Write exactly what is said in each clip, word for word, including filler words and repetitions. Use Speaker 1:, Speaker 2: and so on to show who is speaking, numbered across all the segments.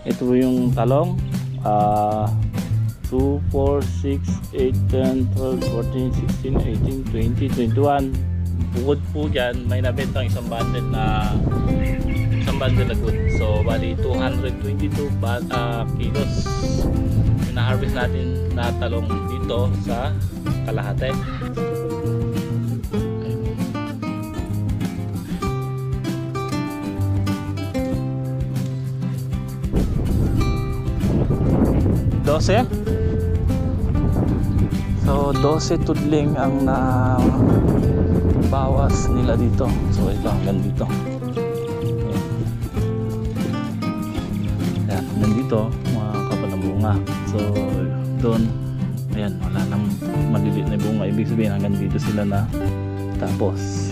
Speaker 1: Ito yung talong. Ah... Uh, two, four, six, eight, ten, twelve, fourteen, sixteen, eighteen, twenty, twenty-one. Bukod po dyan, may nabentang isang bundle na isang bundle na good. So, bali two hundred twenty-two uh, kilos yung na-harvest natin na talong dito sa Kalahate. Dose? So, dose tudling ang na bawas nila dito. So, ito hanggang dito. Ayan, hanggang dito mga kapal ng bunga. So, doon, ayan, wala nang maliliit na bunga. Ibig sabihin hanggang dito sila na tapos.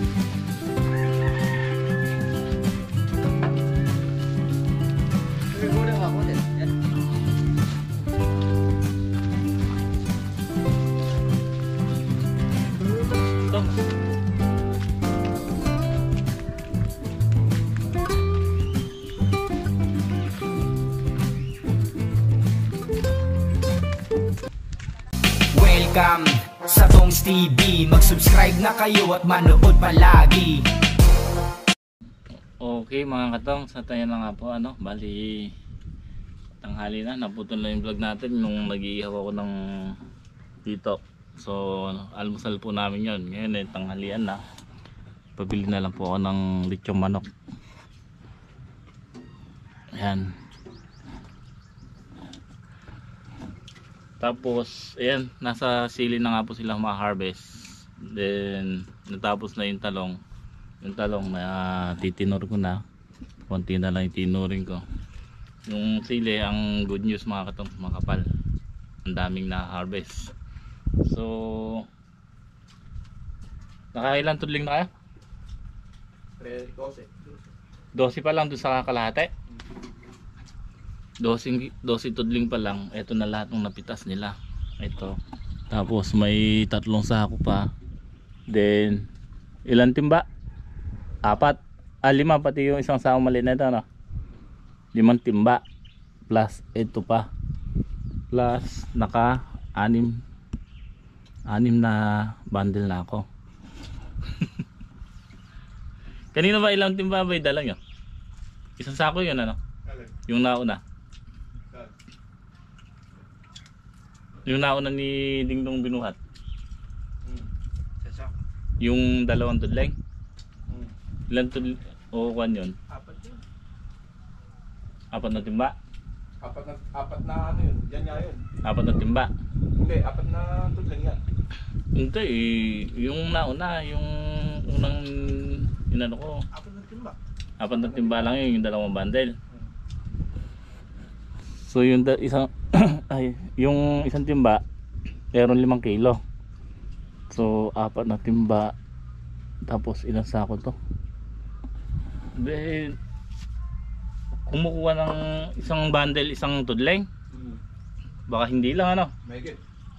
Speaker 2: Welcome sa Tongs T V. Mag-subscribe na kayo at manood palagi.
Speaker 1: Okay mga katong, sa tayo na nga po ano, bali tanghali na, naputol na yung vlog natin nung nag-iihaw ako ng dito. So almusal po namin yon. Ngayon eh tanghalian na. Pabili na lang po ako ng lechong manok. Ayan. Tapos, ayan, nasa sili na nga po sila ma-harvest. Then, natapos na yung talong. Yung talong na uh, titinor ko na. Konti na lang itinurin ko. Yung sili, ang good news mga katong makapal. Ang daming na-harvest. So, nakailan tudling na kayo? dose pa lang doon sa Kalahate. Dosing, dosi tudling pa lang. Ito na lahat ng napitas nila. Ito. Tapos may tatlong sako pa. Then ilan timba? Apat. Ah, lima pati yung isang sako maliit na ito, no? Limang timba. Plus ito pa. Plus naka anim. Anim na bundle na ako. Kanina ba ilang timba ba yung dala nyo? Isang sako yun, ano? Yung nauna. Yung nauna ni Dingdong binuhat. Hmm. Yung dalawang tudling. Hmm. Ilan tudling? O kwan yun?
Speaker 3: Apat yun.
Speaker 1: Apat na timba?
Speaker 3: Apat na, apat na ano yun? Yan nga yun.
Speaker 1: Apat na timba?
Speaker 3: Hindi, apat na tudling yan.
Speaker 1: Hindi eh. Yung nauna, yung unang inano ko.
Speaker 3: Apat na timba.
Speaker 1: Apat na timba lang yun, yung dalawang bundle. So yung da, isang ay, yung isang timba meron limang kilo. So apat na timba tapos ilang sako to? Then kumukuha ng isang bundle, isang tudling. Hmm. Baka hindi lang ano.
Speaker 3: Mahigit.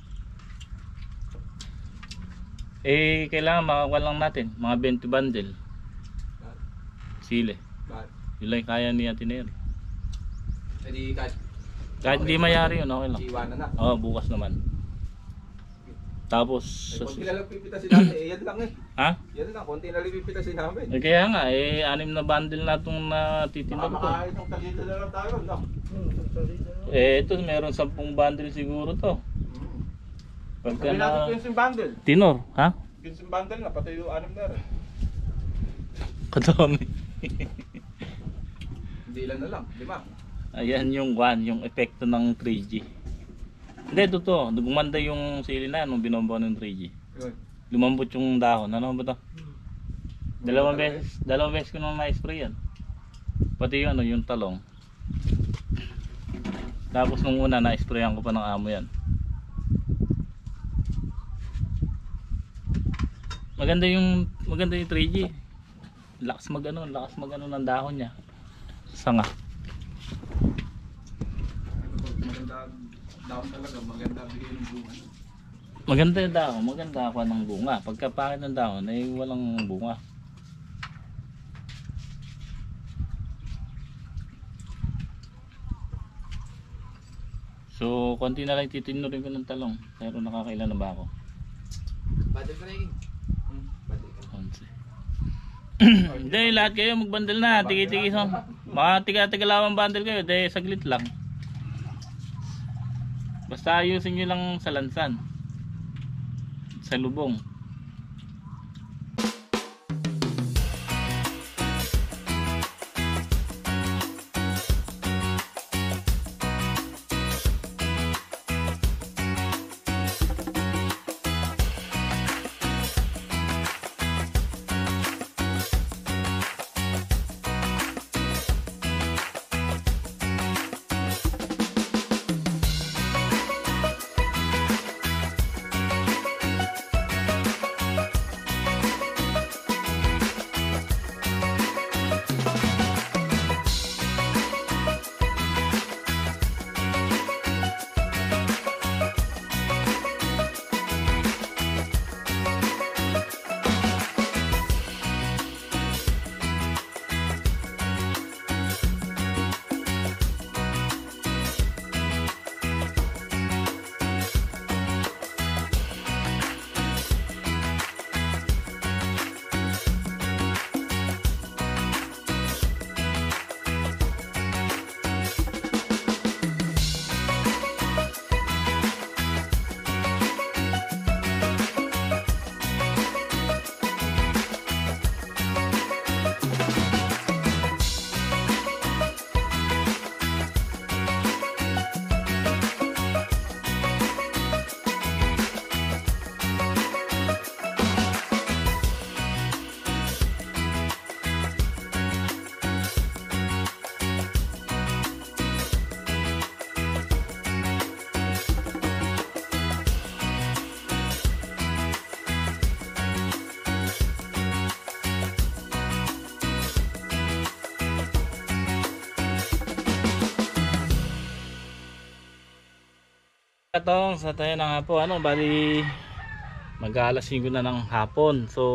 Speaker 1: Eh kailangan makakuha lang natin mga twenty bundle. Sile. Yun lang kaya ni Atineri.
Speaker 3: Jadi kahit
Speaker 1: Kahit hindi mayari yun, okay lang.
Speaker 3: Iwanan na.
Speaker 1: Oo, bukas naman. Tapos
Speaker 3: Eh, konti na lang pipitasin natin, eh yan lang eh.
Speaker 1: Ha?
Speaker 3: Yan lang, konti na lang pipitasin namin.
Speaker 1: Eh kaya nga, eh anim na bundle na itong natitinog ko.
Speaker 3: Makakain ng talito na lang tayo, no?
Speaker 1: Eh ito, meron sampung bundle siguro to.
Speaker 3: Hmm.
Speaker 1: Pagka
Speaker 3: Sabi natin
Speaker 1: na...
Speaker 3: quinze bundle.
Speaker 1: Tinor, ha?
Speaker 3: quinze bundle na, pati yung anim na rin.
Speaker 1: Kadami.
Speaker 3: Hindi lang na lang, lima.
Speaker 1: Ayan yung one, yung epekto ng three G. Hindi, totoo. Gumanda yung sili na nung binombo ng three G.
Speaker 3: Yun.
Speaker 1: Lumambot yung dahon. Ano ba to? Dalawang beses, dalawang beses ko nung na-spray yan. Pati yung ano, yung talong. Tapos nung una na-sprayan ko pa ng amo yan. Maganda yung maganda yung three G. Lakas magano, lakas magano ng dahon niya. Sanga.
Speaker 3: Maganda dahon talaga, maganda bigay ng bunga.
Speaker 1: Maganda yung dahon, maganda ako ng bunga. Pagka pangit ng dahon ay walang bunga. So, konti na lang titinurin ko ng talong. Pero nakakailan na ba ako?
Speaker 3: Badal ka rin.
Speaker 1: Onse. Hindi, lahat kayo magbandal na. Tigi-tigi so. Mga tiga-tigalawang bundle kayo. Hindi, saglit lang. Basta ayusin nyo lang sa lansan. Sa lubong. Katong sa tayo na nga po, ano, bali mag-alas singko na ng hapon. So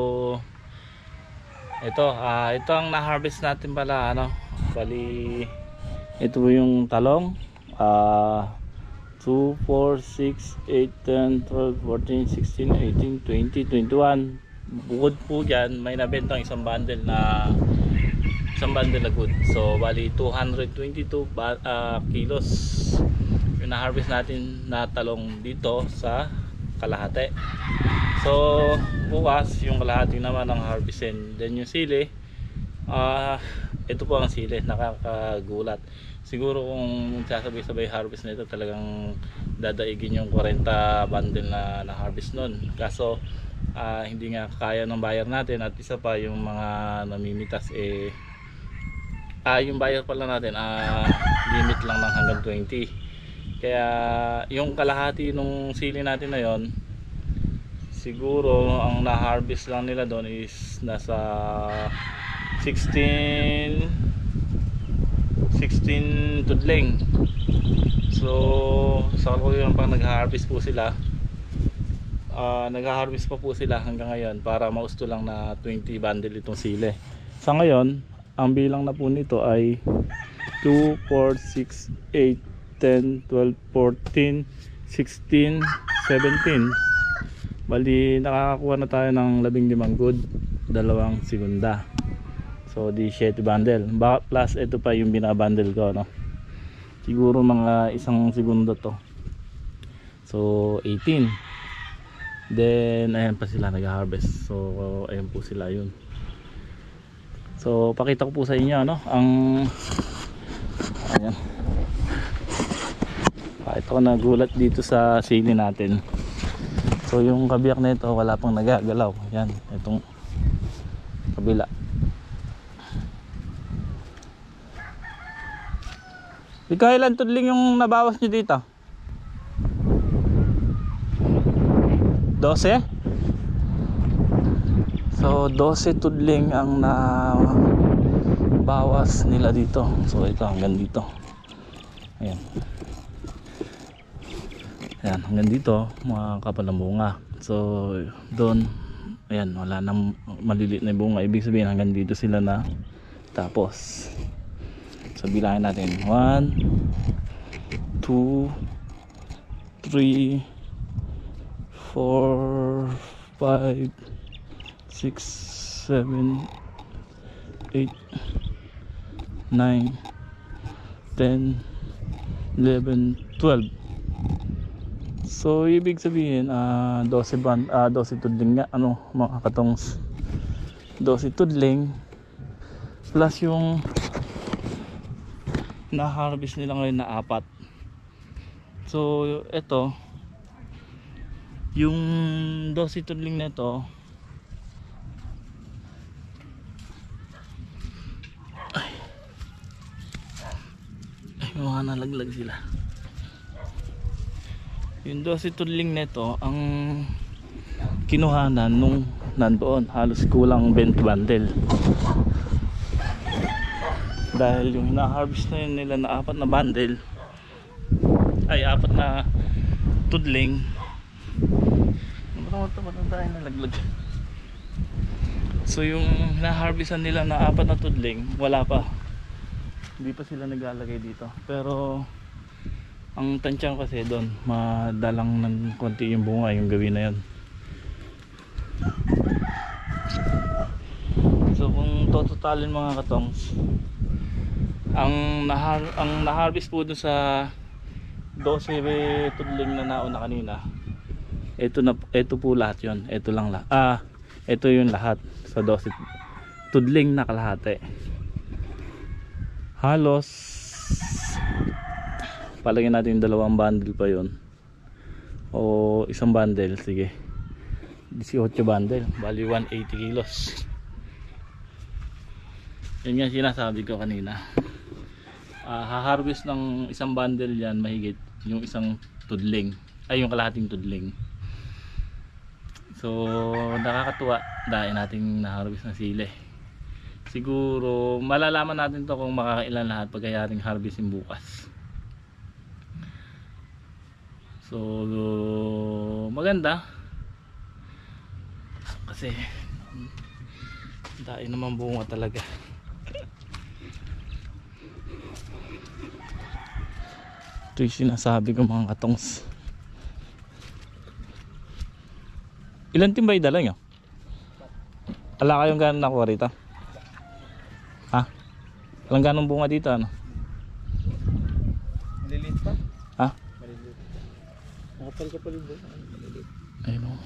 Speaker 1: ito, ah, ito ang na-harvest natin pala, ano, bali ito po yung talong, ah, two, four, six, eight, ten, twelve, fourteen, sixteen, eighteen, twenty, twenty-one. Bukod po dyan, may nabentang isang bundle na isang bundle na good. So bali two hundred twenty-two uh, kilos yung na-harvest natin na talong dito sa kalahati. So bukas yung kalahati naman ang harvestin. Then yung sili, uh, ito po ang sili, nakakagulat. Siguro kung sasabay-sabay harvest na ito, talagang dadaigin yung forty bundle na na-harvest nun. Kaso uh, hindi nga kaya ng buyer natin, at isa pa yung mga namimitas eh ah, yung buyer pala natin ah, limit lang ng hanggang twenty. Kaya yung kalahati nung sili natin na yon, siguro ang na-harvest lang nila doon is nasa sixteen tudling. So sa kalukuyan pang nag-harvest po sila, uh, nag-harvest pa po sila hanggang ngayon para mausto lang na twenty bundle itong sili. Sa ngayon ang bilang na po nito ay two, four, six, eight, ten, twelve, fourteen, sixteen, seventeen. Bali nakakakuha na tayo ng labing limang good, dalawang segunda. So di seven bundle. Plus ito pa yung binabundle ko, no. Siguro mga isang segundo to. So eighteen. Then ayan pa sila nag-harvest. So ayan po sila yun. So pakita ko po sa inyo, no, ang ayan. Pakita ko na gulat dito sa sili natin. So yung kabiyak na ito wala pang nagagalaw. Yan, itong kabila. Ikaw ilan tudling yung nabawas nyo dito? twelve? So twelve tudling ang nabawas nila dito. So ito hanggang dito. Ayan. Ayan, hanggang dito mga kapal ng bunga. So doon, ayan, wala nang maliliit na bunga. Ibig sabihin hanggang dito sila na tapos. So bilangin natin one, two, three, four, five, six, seven, eight, nine, ten, eleven, twelve. So ibig sabihin ah twelve band ah twelve tudling nga ano mga katongs. twelve tudling plus yung na-harvest nila ngayon na apat. So ito yung twelve tudling na ito ay, ay mga nalaglag sila. Yung twelve tudling nito ang kinuhanan nung nandoon halos kulang twenty bundle dahil yung hina-harvest na yun nila na apat na bundle ay apat na tudling nalaglag. So yung hina-harvestan nila na apat na tudling wala pa, hindi pa sila naglalagay dito, pero ang tansyang kasi doon madalang ng konti yung bunga yung gawin na yun. So kung totalin mga katongs, ang nahar ang na-harvest po doon sa twelve tudling na nauna kanina, ito na ito po lahat yon, ito lang lahat. Ah, ito yung lahat sa twelve tudling na kalahati. Halos palagyan natin yung dalawang bundle pa yon o isang bundle, sige eighteen bundle, bali one eighty kilos. Yun nga sinasabi ko kanina, uh, haharvest ng isang bundle yan mahigit yung isang tudling ay yung kalahating tudling. So nakakatuwa dahil nating naharvest ng sili. Siguro malalaman natin to kung makakailan lahat pagkayaring harvestin bukas. So maganda kasi dahil naman bunga talaga. Ito yung sinasabi ko mga katongs. Ilan timba yung dala nyo? Ala kayong gano'n nakuha rito? Ha? Alang gano'ng bunga dito ano?
Speaker 3: Maliliit pa?
Speaker 1: Ha?
Speaker 3: Maliliit. Nakapal ka pala doon. Maliliit.
Speaker 1: Ayun o.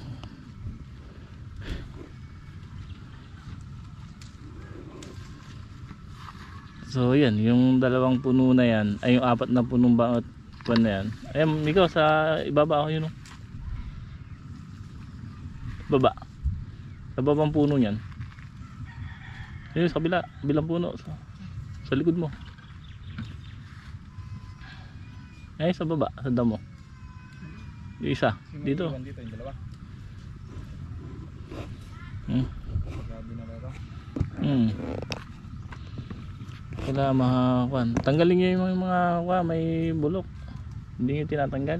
Speaker 1: So yan, yung dalawang puno na yan, ay yung apat na punong bangot pan na yan. Ayun, ikaw sa ibaba ako yun o. Baba. Sa babang puno yan. Ayun, sa kabila, kabilang puno. Sa, sa likod mo. Ay, sa baba, sa damo. Yung isa, dito.
Speaker 3: Dito yung dalawa.
Speaker 1: Hmm.
Speaker 3: Grabe na ba ito?
Speaker 1: Hmm. Kailangan makakuan. Tanggalin nyo yung mga kuha, may bulok. Hindi nyo tinatanggal.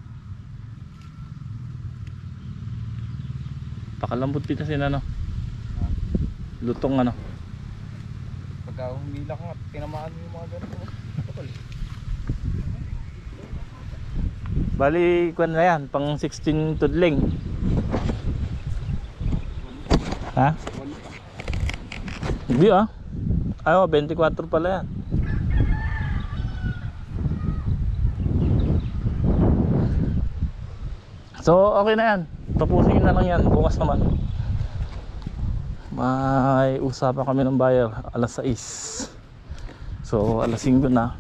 Speaker 1: Pakalambot dito sin ano. Lutong ano.
Speaker 3: Pagka humila ka, tinamaan mo yung mga gano'n. Kapal.
Speaker 1: Bali, kuan na yan, pang sixteen tudling. Ha? Hindi ah. Ayo, twenty-four pala yan. So, okay na yan. Tapusin na lang yan. Bukas naman. May usapan kami ng buyer alas sais. So, alas singgo na.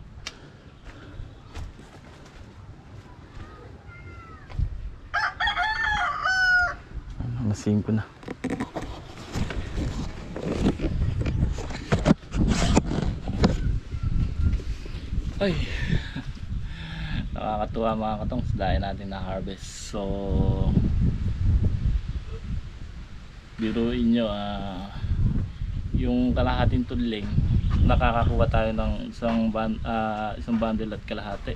Speaker 1: Alas singgo na. Ay, nakakatuwa mga katongs dahil natin na harvest. So biruin nyo uh, yung kalahating tudling nakakakuha tayo ng isang, ban, uh, isang bundle at kalahati.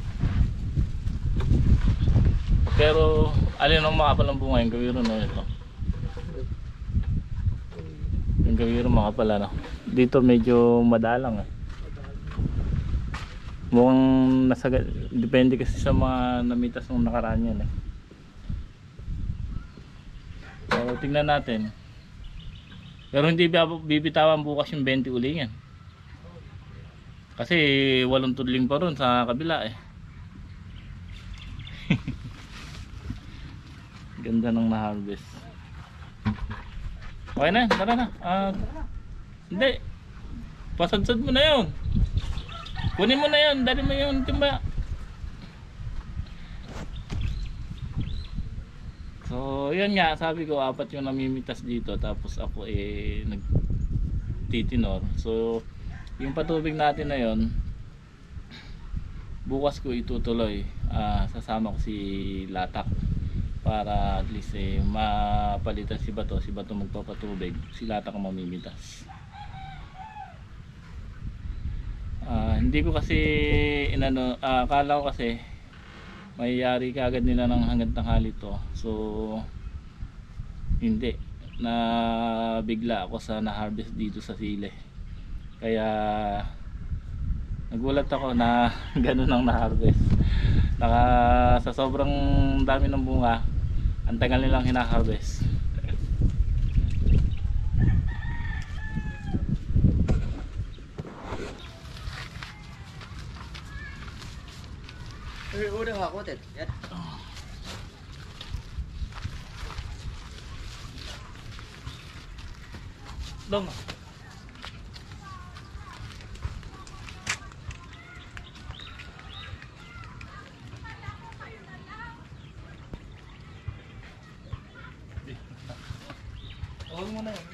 Speaker 1: Pero alin ang makapal ang bunga, yung gawiro no ito. Yung gawiro makapal no. Dito medyo madalang eh. Mukhang nasa, depende kasi sa mga namitas nung nakaraan yan eh. So tingnan natin. Pero hindi bibitawan bukas yung twenty ulingan. Kasi walong tudling pa ron sa kabila eh. Ganda ng na-harvest. Okay na, tara na. Uh, hindi. Pasadsad mo na yun. Kunin mo na yun, dali mo yung timba. So yun nga, sabi ko apat yung namimitas dito. Tapos ako eh nagtitinor. So yung patubig natin na yun, bukas ko itutuloy. uh, Sasama ko si Latak para at least eh, mapalitan si Bato. Si Bato magpapatubig, si Latak ang mamimitas. uh, Hindi ko kasi inano, uh, akala ko kasi mayayari ka agad nila ng hanggang tanghali to. So hindi, na bigla ako sa na-harvest dito sa sile. Kaya nagulat ako na ganun ang na-harvest. Naka, sa sobrang dami ng bunga, ang tagal nilang hina-harvest.
Speaker 4: Udah nggak kuat ya?
Speaker 1: Dong. Huwag mo na yun.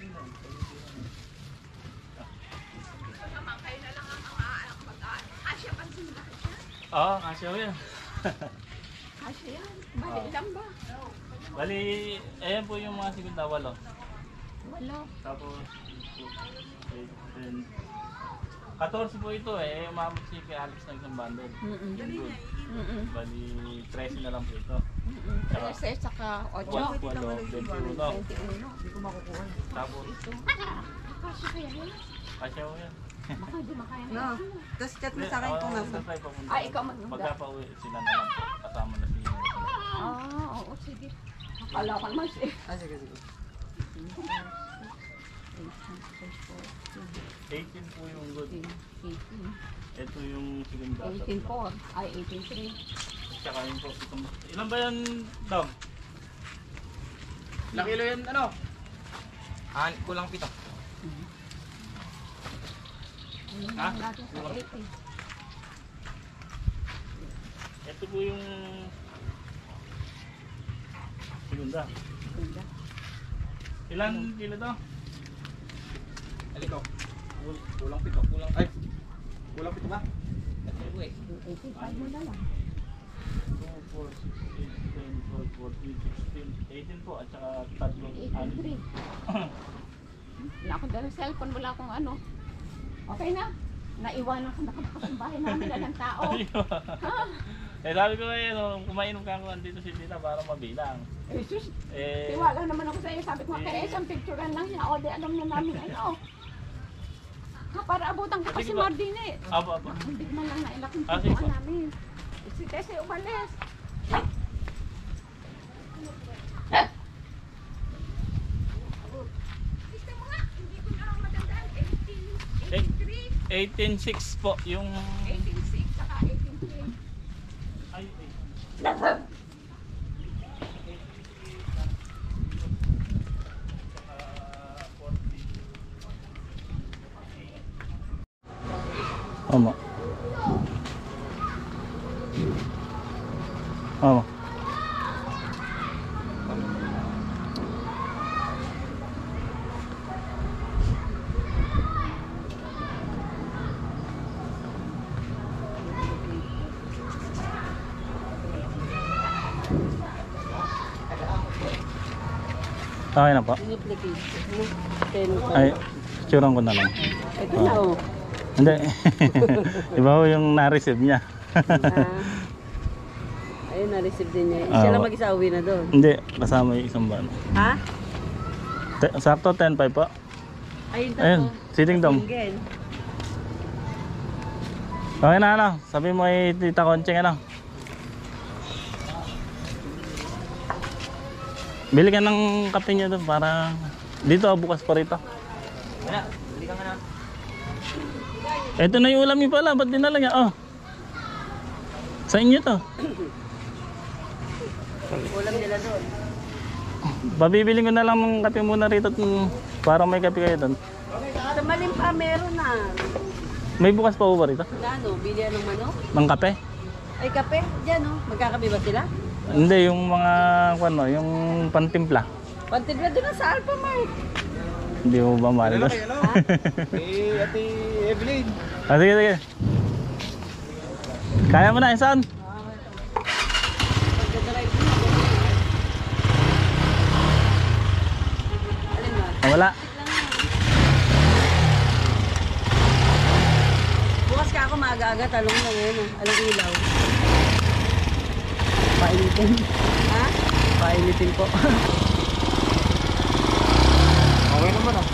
Speaker 1: Oo, kasya yan.
Speaker 5: Kasya yan. Bali lang ba?
Speaker 1: Bali, ayan po yung mga sigunda walo.
Speaker 5: Walo.
Speaker 1: Tapos, eight, ten, fourteen po ito eh. Umabot si kay Alex ng isang bundle.
Speaker 5: Mm-mm.
Speaker 1: Yun good.
Speaker 5: Mm-mm.
Speaker 1: Bali, thirteen na lang po ito.
Speaker 5: Mm-mm. Trese, saka ocho.
Speaker 1: Walo, twenty-one.
Speaker 4: Hindi ko makukuha.
Speaker 1: Tapos,
Speaker 5: Ito. Kasya kaya yan?
Speaker 1: kasya ko yan.
Speaker 5: Baka hindi makaya.
Speaker 4: No. Tapos chat mo sa akin kung nasa.
Speaker 5: Ay, ikaw magmunda.
Speaker 1: Magkapauwi sila na lang po. Kasama na si
Speaker 5: Ah, oo, sige. Akala ko naman siya.
Speaker 4: Ah, sige, sige.
Speaker 1: eighteen po yung good.
Speaker 5: eighteen.
Speaker 1: Ito yung sigunda.
Speaker 5: eighteen four. Ay, eighteen three.
Speaker 1: Tsaka yung po. Itong, ilan ba yan, Dom?
Speaker 3: Ilang kilo yan, ano? Ah, kulang pito.
Speaker 5: Ha? Natin sa eighty.
Speaker 1: Ito po yung segunda.
Speaker 5: Ganda.
Speaker 1: Ilan kilo to?
Speaker 3: Aliko. Kul- Kulang pito, kulang. Ay, kulang pito ba?
Speaker 5: eighty-five mo na lang.
Speaker 1: two, four, six, eight, ten, twelve, fourteen, sixteen, eighteen po at saka tatlong
Speaker 5: eighteen three. Wala akong dalang cellphone, wala akong ano. Okay na. Naiwanan ko nakapakasambahay namin na ng tao. Ha?
Speaker 1: Eh sabi ko eh, no, kumainom ka ako dito si Tita para mabilang.
Speaker 5: Eh, sus,
Speaker 1: Eh,
Speaker 5: tiwala naman ako sa iyo. Sabi ko, kaya isang picturean lang niya. O, di alam na namin ano. Ha, para abutan ko pa si
Speaker 1: Sige ba?
Speaker 5: Mardine.
Speaker 1: Aba, aba.
Speaker 5: Hindi man lang nailak yung
Speaker 1: Ah, sige
Speaker 5: pintuan
Speaker 1: po.
Speaker 5: namin. Si Tese umalis. Gusto mo nga, hindi ko na matandaan. eighteen, eighteen three,
Speaker 1: eighteen six po yung...
Speaker 5: eighteen six, saka eighteen three.
Speaker 1: Ay, ay. Ama. Ama. Okay na po. Ay, tsuran ko na lang.
Speaker 5: Ito na oh.
Speaker 1: Hindi. Iba ho yung na-receive niya.
Speaker 6: Ayun, na-receive din niya.
Speaker 1: Ah,
Speaker 6: Siya lang
Speaker 1: wa-
Speaker 6: mag-isa uwi na doon.
Speaker 1: Hindi, kasama yung isang ban.
Speaker 6: Ha?
Speaker 1: Te- Sakto ten five po.
Speaker 6: Ayun,
Speaker 1: Ayun,
Speaker 6: tatlo.
Speaker 1: sitting dong.
Speaker 6: Single.
Speaker 1: Okay na ano, sabi mo kay Tita Conching ano. Bili ka ng kape niyo doon para dito bukas pa rito.
Speaker 4: Wala, bili ka nga na.
Speaker 1: Ito na yung ulam niyo pala, ba't dinala niya? Oh. Sa inyo to.
Speaker 4: Ulam nila doon.
Speaker 1: Babibili ko na lang ng kape muna rito mm, para may kape kayo doon.
Speaker 6: Sa malim pa meron na.
Speaker 1: May bukas pa ba rito?
Speaker 6: Ano, bili ng manok?
Speaker 1: Ng kape?
Speaker 6: Ay, kape. Diyan, oh. Magkakape ba sila?
Speaker 1: Hindi, yung mga ano, yung pantimpla.
Speaker 6: Pantibla doon na sa Alpha Mart.
Speaker 1: Hindi mo ba mahal
Speaker 3: Ano
Speaker 1: doon?
Speaker 3: kay ano? Eh, Ate Evelyn.
Speaker 1: Ah, sige, sige. Kaya mo na, Insan?
Speaker 6: Pagdadrive mo. Alin ba?
Speaker 1: Oh, wala.
Speaker 6: Bukas ka ako maaga-aga. Talong na ngayon, oh. Alang ilaw. Painitin. Ha? Painitin po.
Speaker 3: Okay naman ah.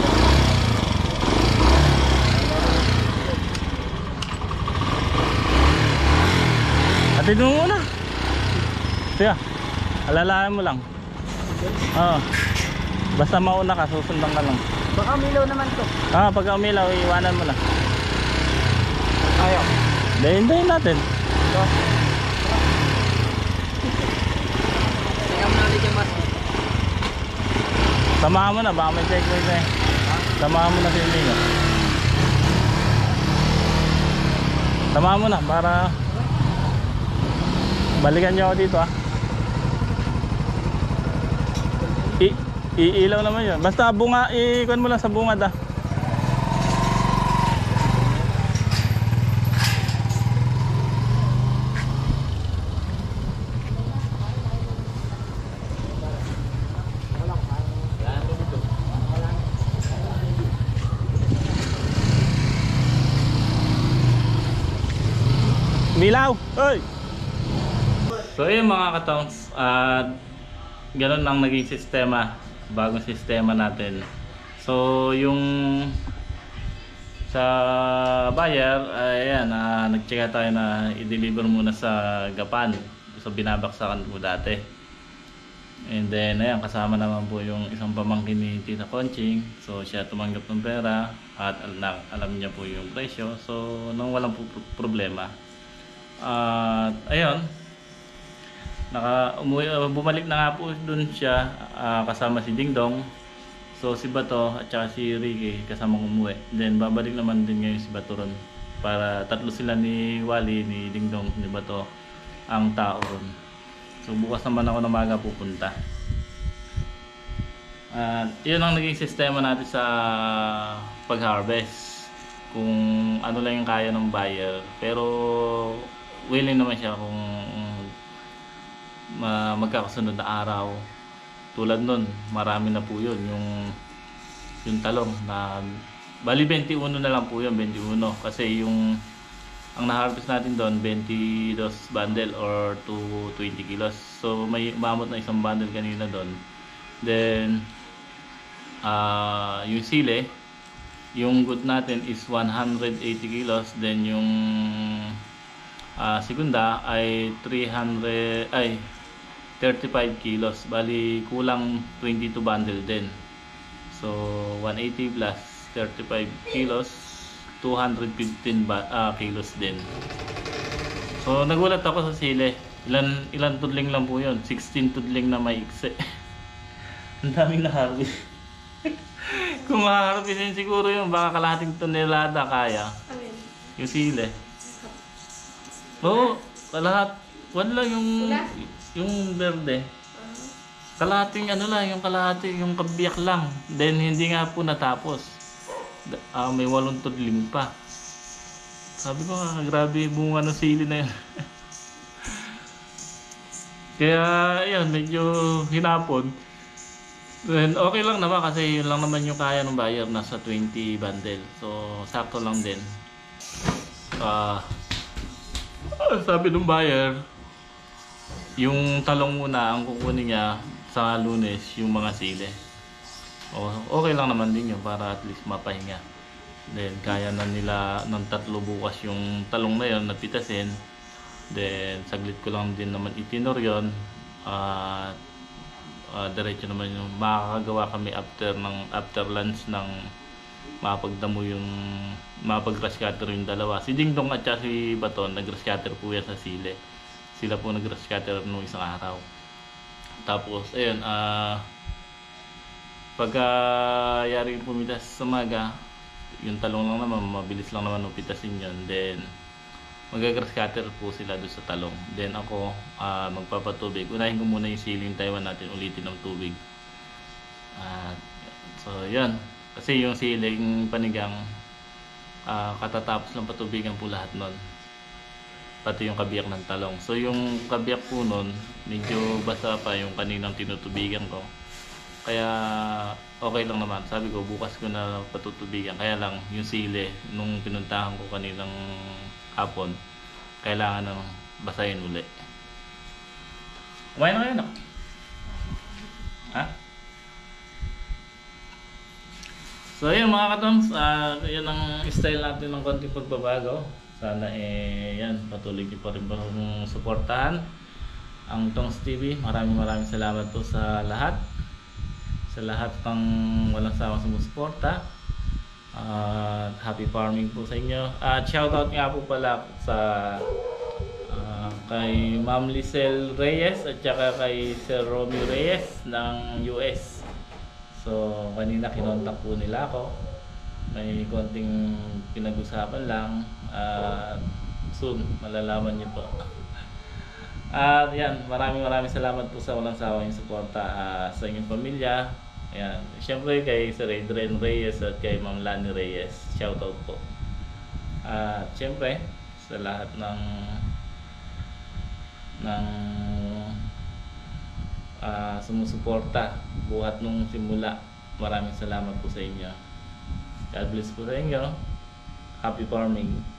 Speaker 1: Atid mo muna. Siya, alalahan mo lang. Oo. Basta mauna ka, susundan ka lang.
Speaker 6: Baka milaw naman to.
Speaker 1: Ah, pagka umilaw, iiwanan mo na.
Speaker 3: Ayaw.
Speaker 1: Dahin, dahin natin.
Speaker 4: Kaya mo natin yung mas.
Speaker 1: Samahan mo na, baka may checkpoint na eh. Samahan mo na si Emigo. Samahan mo na, para balikan niyo ako dito ah. I iilaw naman yun. Basta bunga, ikuan mo lang sa bungad ah. Milaw! Oy! So yun mga katongs, at ganun ang naging sistema, bagong sistema natin. So yung sa buyer, ayan, uh, nag-check tayo na i-deliver muna sa Gapan. So binabaksakan po dati. And then ayan, kasama naman po yung isang pamangkin ni Tita Conching. So siya tumanggap ng pera at al alam niya po yung presyo. So nang walang po problema. At uh, ayun, naka umuwi, uh, bumalik na nga po dun siya uh, kasama si Dingdong. So si Bato at saka si Ricky kasama umuwi. Then babalik naman din ngayon si Bato ron. Para tatlo sila ni Wally, ni Dingdong, ni Bato ang tao ron. So bukas naman ako na maga pupunta. At uh, yun ang naging sistema natin sa pag-harvest. Kung ano lang yung kaya ng buyer. Pero willing naman siya kung uh, magkakasunod na araw. Tulad nun, marami na po yun yung yung talong na bali twenty-one na lang po yun, twenty-one kasi yung ang na-harvest natin doon twenty-two bundle or two hundred twenty kilos. So may umamot na isang bundle kanina doon. Then uh, yung sile, yung good natin is one hundred eighty kilos, then yung uh, segunda ay three hundred ay thirty-five kilos, bali kulang twenty-two bundle din. So one eighty plus thirty-five kilos, two hundred fifteen ba uh, kilos din. So nagulat ako sa sile, ilan ilan tudling lang po yun, sixteen tudling na maiksi. Ang daming na-harvest. Kung ma-harvestin siguro yun, baka kalahating tonelada kaya yung sile. Oo, kalahat, wala lang yung yung berde. Kalahating ano lang, yung kalahati, yung kabiyak lang. Then hindi nga po natapos. Uh, may walong tudling pa. Sabi ko nga, grabe bunga ng sili na yun. Kaya yun, medyo hinapon. Then okay lang naman kasi yun lang naman yung kaya ng buyer, nasa twenty bundle. So sakto lang din. Ah, uh, sabi ng buyer, yung talong muna ang kukunin niya sa Lunes, yung mga sili. O, okay lang naman din yun para at least mapahinga. Then kaya na nila ng tatlo bukas yung talong na yon na pitasin. Then saglit ko lang din naman itinor yun. At uh, diretso naman yung makakagawa kami after ng after lunch ng mapagdamo yung mapag-grass cutter yung dalawa. Si Dingdong at saka si Baton nag-grass cutter po yan sa sile. Sila po nag-grass cutter nung isang araw. Tapos ayun, ah uh, pagka yari yung pumitas sa maga, yung talong lang naman, mabilis lang naman upitasin yun. Then mag-grass cutter po sila doon sa talong. Then ako uh, magpapatubig. Unahin ko muna yung siling Taiwan natin, ulitin ng tubig. Uh, so yun, kasi yung siling panigang uh, katatapos lang patubigan po lahat nun, pati yung kabiyak ng talong. So yung kabiyak po nun medyo basa pa yung kaninang tinutubigan ko, kaya okay lang naman. Sabi ko bukas ko na patutubigan, kaya lang yung sili nung pinuntahan ko kaninang hapon kailangan nang basahin uli. Kumain na kayo, no? Ha? So yun mga katongs, uh, yun ang style natin ng konting pagbabago. Sana eh yan, patuloy niyo pa rin ba kung suportahan ang Tongs T V. Maraming maraming salamat po sa lahat. Sa lahat ng walang sawang sumusuporta. Uh, happy farming po sa inyo. At uh, shoutout nga po pala sa uh, kay Ma'am Lisel Reyes at saka kay Sir Romeo Reyes ng U S. So kanina kinontak po nila ako. May konting pinag-usapan lang. Uh, soon malalaman niyo po. At uh, yan, maraming maraming salamat po sa walang sawang suporta uh, sa inyong pamilya. Ayan, syempre kay Sir Adrian Reyes at kay Ma'am Lani Reyes, shoutout po. At uh, syempre sa lahat ng ng uh, sumusuporta buhat nung simula, maraming salamat po sa inyo. God bless po sa inyo. Happy farming.